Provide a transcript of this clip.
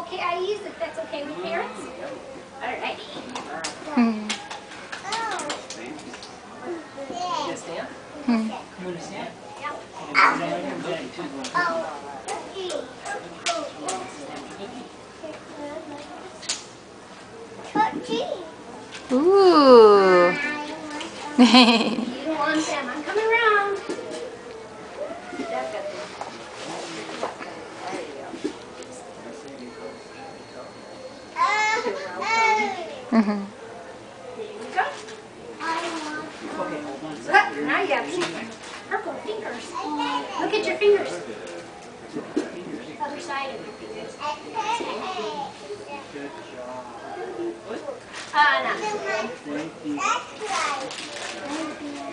KIEs, if that's okay with parents. Alrighty. You gonna stand? You want to stand? Ooh. You want them. I'm coming around. Mhm. Here you go. Okay, hold on a Look, second. now you have purple fingers. Look at your fingers. Other side of your fingers. Good job. Not Thank you.